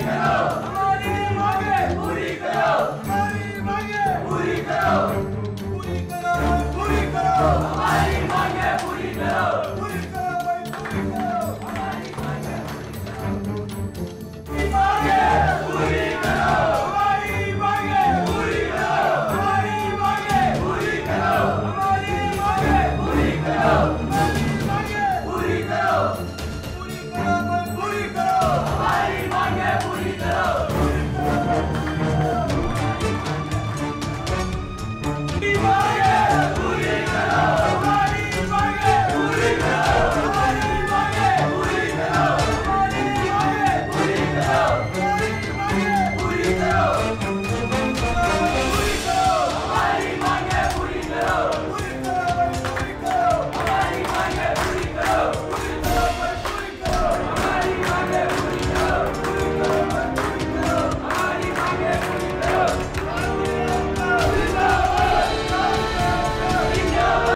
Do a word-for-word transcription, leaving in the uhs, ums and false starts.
हमारी मांगे पूरी करो, हमारी मांगे पूरी करो, पूरी करो, पूरी करो, हमारी मांगे पूरी करो, पूरी करो, पूरी करो, हमारी मांगे पूरी करो, हमारी मांगे पूरी करो, हमारी मांगे पूरी करो, हमारी मांगे पूरी करो, हमारी मांगे पूरी करो, पूरी करो, पूरी करो, हमारी मांगे पूरी करो,